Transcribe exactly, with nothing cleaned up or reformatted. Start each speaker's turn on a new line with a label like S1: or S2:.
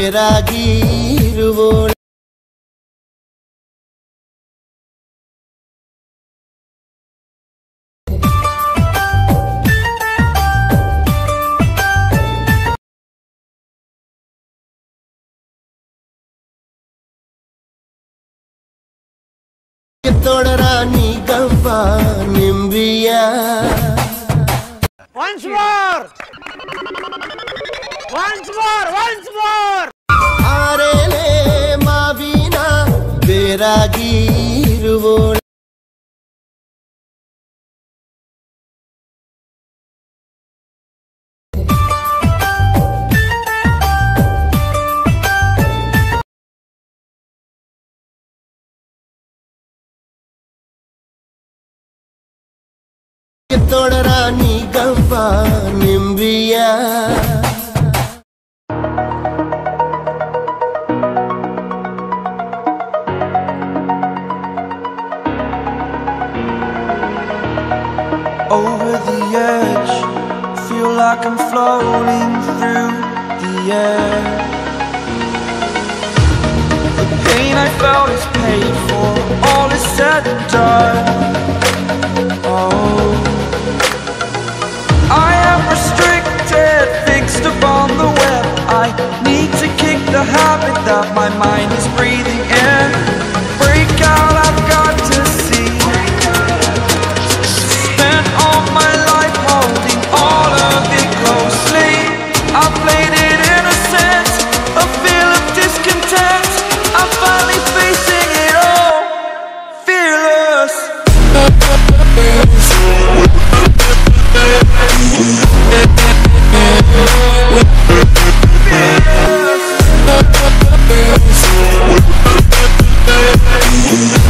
S1: ᴨᴚᴜᴜ ᱛᱚᱲᱨᱟᱱᱤ ᱜᱟᱢᱵᱟ ᱱᱤᱢᱵᱤᱭᱟ.
S2: Once more! Once more! Once more!
S1: Arele mavina ᴨᴚᴜᴜ ᱛᱚᱲᱨᱟᱱᱤ ᱜᱟᱢᱵᱟ ᱱᱤᱢᱵᱤᱭᱟ.
S3: Over the edge, feel like I'm floating through the air. The pain I felt is paid for, all is said and done. Oh, I am restricted, fixed upon the web. I need to kick the habit that my mind is breathing in. Break out, I've got to see. Spent all my life holding all of it closely. I played it innocent, a feel of discontent. I'm finally facing it all, fearless. Fearless.